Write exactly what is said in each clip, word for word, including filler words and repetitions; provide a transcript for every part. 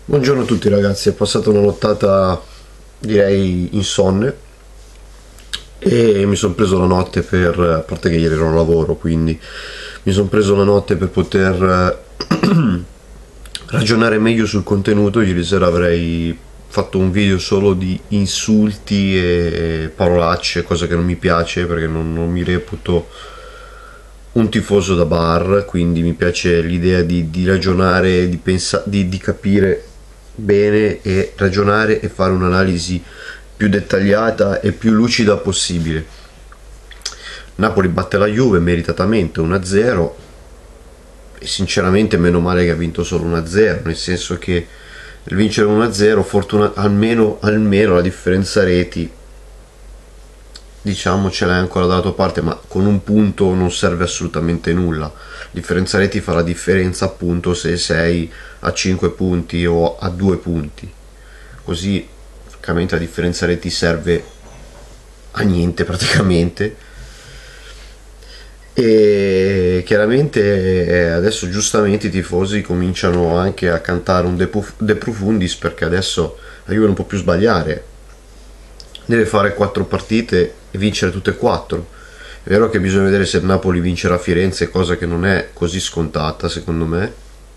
Buongiorno a tutti ragazzi, è passata una nottata direi insonne e mi sono preso la notte per, a parte che ieri ero a lavoro, quindi mi sono preso la notte per poter eh, ragionare meglio sul contenuto. Ieri sera avrei fatto un video solo di insulti e parolacce, cosa che non mi piace perché non, non mi reputo un tifoso da bar, quindi mi piace l'idea di, di ragionare, di, pensa- di, di capire bene e ragionare e fare un'analisi più dettagliata e più lucida possibile. Napoli batte la Juve meritatamente uno a zero e sinceramente meno male che ha vinto solo uno a zero, nel senso che il vincere uno a zero fortuna, almeno, almeno la differenza reti diciamo ce l'hai ancora dalla tua parte, ma con un punto non serve assolutamente nulla. Differenza reti fa la differenza appunto se sei a cinque punti o a due punti, così francamente la differenza reti serve a niente praticamente. E chiaramente eh, adesso giustamente i tifosi cominciano anche a cantare un De Profundis, perché adesso la Juve non può più sbagliare, deve fare quattro partite e vincere tutte e quattro. È vero che bisogna vedere se il Napoli vincerà a Firenze, cosa che non è così scontata secondo me,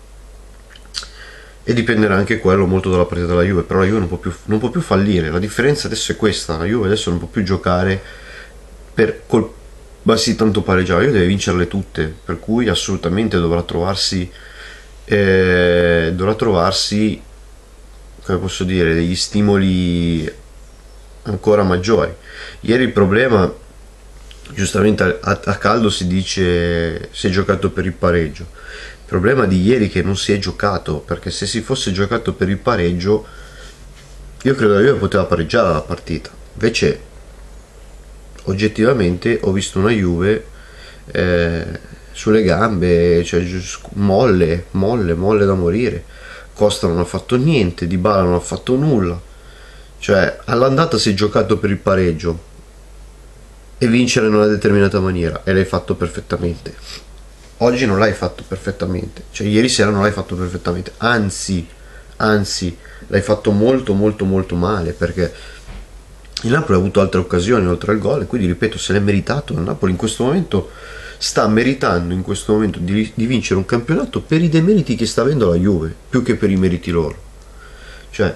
e dipenderà anche quello molto dalla partita della Juve, però la Juve non può più, non può più fallire. La differenza adesso è questa: la Juve adesso non può più giocare per col basti tanto pareggiare, la Juve deve vincerle tutte, per cui assolutamente dovrà trovarsi eh, dovrà trovarsi, come posso dire, degli stimoli ancora maggiori. Ieri il problema, giustamente a, a caldo si dice si è giocato per il pareggio. Il problema di ieri è che non si è giocato, perché se si fosse giocato per il pareggio io credo che la Juve poteva pareggiare la partita. Invece oggettivamente ho visto una Juve eh, sulle gambe, cioè molle, molle, molle da morire. Costa non ha fatto niente, Dybala non ha fatto nulla. Cioè, all'andata si è giocato per il pareggio e vincere in una determinata maniera, e l'hai fatto perfettamente. Oggi non l'hai fatto perfettamente, cioè ieri sera non l'hai fatto perfettamente, anzi, anzi, l'hai fatto molto molto molto male, perché il Napoli ha avuto altre occasioni oltre al gol, e quindi ripeto, se l'è meritato. Il Napoli in questo momento sta meritando in questo momento di, di vincere un campionato per i demeriti che sta avendo la Juve, più che per i meriti loro. Cioè,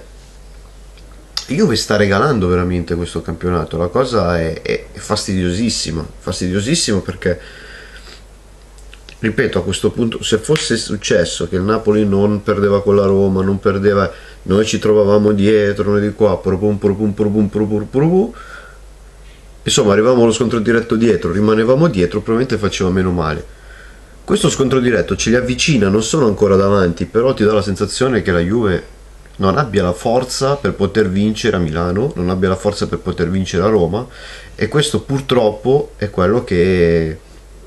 Juve sta regalando veramente questo campionato, la cosa è, è, è fastidiosissima, fastidiosissima perché, ripeto, a questo punto, se fosse successo che il Napoli non perdeva con la Roma, non perdeva, noi ci trovavamo dietro, noi di qua, propum, propum, propum, propum, propum, insomma arrivavamo allo scontro diretto dietro, rimanevamo dietro, probabilmente faceva meno male. Questo scontro diretto ce li avvicina, non sono ancora davanti, però ti dà la sensazione che la Juve non abbia la forza per poter vincere a Milano, non abbia la forza per poter vincere a Roma, e questo purtroppo è quello che,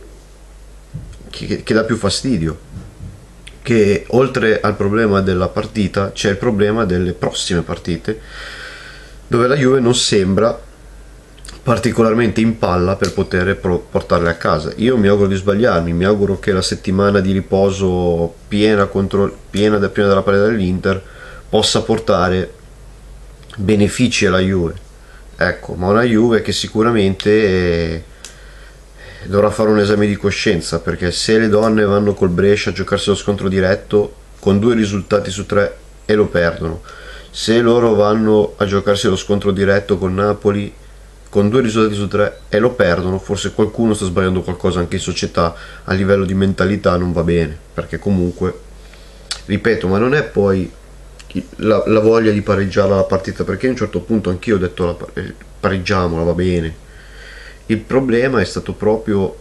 che, che dà più fastidio. Che oltre al problema della partita c'è il problema delle prossime partite, dove la Juve non sembra particolarmente in palla per poter portarle a casa. Io mi auguro di sbagliarmi, mi auguro che la settimana di riposo piena, contro, piena da prima della partita dell'Inter possa portare benefici alla Juve, ecco, ma una Juve che sicuramente eh, dovrà fare un esame di coscienza, perché se le donne vanno col Brescia a giocarsi lo scontro diretto con due risultati su tre e lo perdono, se loro vanno a giocarsi lo scontro diretto con Napoli con due risultati su tre e lo perdono, forse qualcuno sta sbagliando qualcosa anche in società, a livello di mentalità non va bene, perché comunque, ripeto, ma non è poi La, la voglia di pareggiare la partita, perché a un certo punto anch'io ho detto la, eh, pareggiamola, va bene. Il problema è stato proprio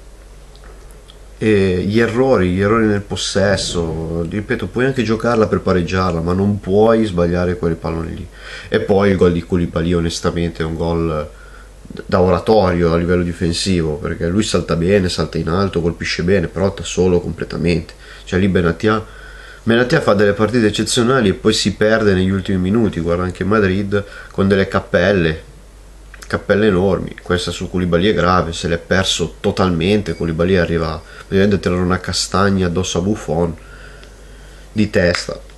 eh, gli errori, gli errori nel possesso. Ripeto, puoi anche giocarla per pareggiarla, ma non puoi sbagliare quei palloni lì. E poi il gol di Koulibaly onestamente è un gol da oratorio a livello difensivo, perché lui salta bene, salta in alto, colpisce bene, però da solo completamente. Cioè lì Benatia Benatia fa delle partite eccezionali e poi si perde negli ultimi minuti. Guarda anche Madrid con delle cappelle cappelle enormi. Questa su Koulibaly è grave, se l'è perso totalmente. Koulibaly arriva praticamente a tirare una castagna addosso a Buffon di testa,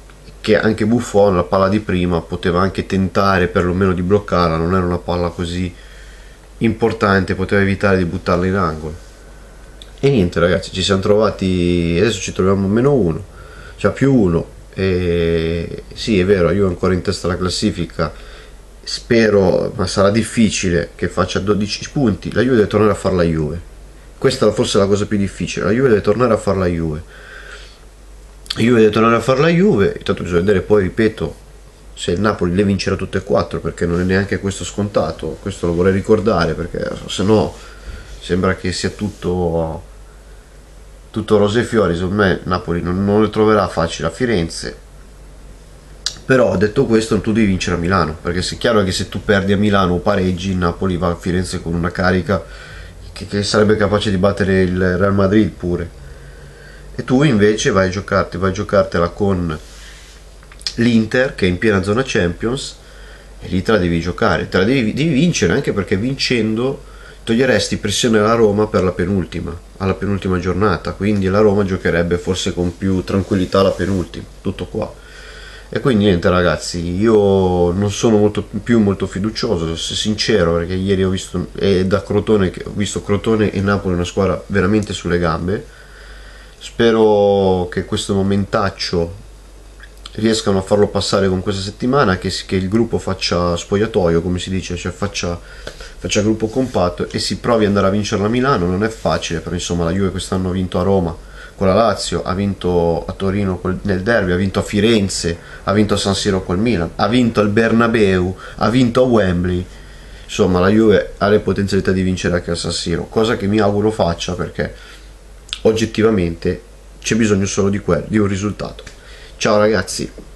che anche Buffon, la palla di prima, poteva anche tentare perlomeno di bloccarla, non era una palla così importante, poteva evitare di buttarla in angolo. E niente ragazzi, ci siamo trovati, adesso ci troviamo a meno uno, cioè più uno, e sì è vero, io ancora in testa alla classifica, spero, ma sarà difficile che faccia dodici punti, la Juve deve tornare a fare la Juve, questa forse è la cosa più difficile, la Juve deve tornare a fare la Juve, la Juve deve tornare a fare la Juve, intanto bisogna vedere poi, ripeto, se il Napoli le vincerà tutte e quattro, perché non è neanche questo scontato, questo lo vorrei ricordare, perché se no sembra che sia tutto tutto rose e fiori. Secondo me Napoli non, non le troverà facile a Firenze, però detto questo tu devi vincere a Milano, perché se è chiaro che se tu perdi a Milano o pareggi, Napoli va a Firenze con una carica che, che sarebbe capace di battere il Real Madrid pure, e tu invece vai a giocarti vai a giocartela con l'Inter che è in piena zona Champions, e lì te la devi giocare, te la devi, devi vincere, anche perché vincendo toglieresti pressione alla Roma per la penultima, alla penultima giornata, quindi la Roma giocherebbe forse con più tranquillità la penultima, tutto qua. E quindi niente ragazzi, io non sono molto più molto fiducioso, se sincero, perché ieri ho visto, e da Crotone, ho visto Crotone e Napoli una squadra veramente sulle gambe. Spero che questo momentaccio riescano a farlo passare con questa settimana, che, che il gruppo faccia spogliatoio, come si dice, cioè faccia, faccia gruppo compatto e si provi ad andare a vincere a Milano. Non è facile, però insomma la Juve quest'anno ha vinto a Roma con la Lazio, ha vinto a Torino col, nel derby, ha vinto a Firenze, ha vinto a San Siro col Milan, ha vinto al Bernabeu, ha vinto a Wembley. Insomma la Juve ha le potenzialità di vincere anche a San Siro, cosa che mi auguro faccia, perché oggettivamente c'è bisogno solo di quello, di un risultato. Ciao ragazzi.